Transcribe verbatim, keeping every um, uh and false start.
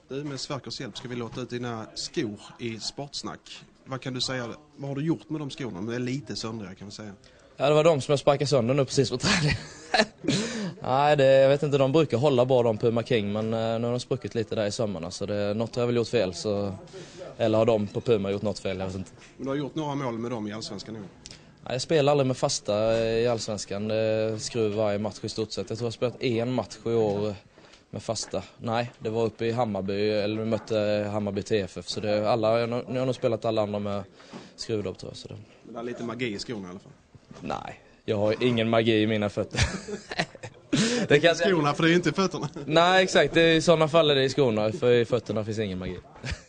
Du, med Sverkers hjälp ska vi låta ut dina skor i Sportsnack. Vad kan du säga? Vad har du gjort med de skorna? De är lite söndriga kan vi säga. Ja, det var de som jag sparkade sönder nu precis på träning. Nej, det, jag vet inte, de brukar hålla bra de Puma King, men eh, nu har de spruckit lite där i sömmarna, så det, något har jag väl gjort fel, så, eller har de på Puma gjort något fel, jag vet inte. Men du har gjort några mål med dem i Allsvenskan nu? Nej, jag spelar aldrig med fasta i Allsvenskan, det skruv varje match i stort sett. Jag tror jag har spelat en match i år med fasta. Nej, det var uppe i Hammarby, eller vi mötte Hammarby T F F, så det, alla, jag har nog spelat alla andra med skruvdopp tror jag. Så det. Men det är lite magi i skorna i alla fall? Nej, jag har ingen magi i mina fötter. Det kan skorna, för det är ju inte i fötterna. Nej, exakt. Det är, i sådana fall är det i skorna, för i fötterna finns ingen magi.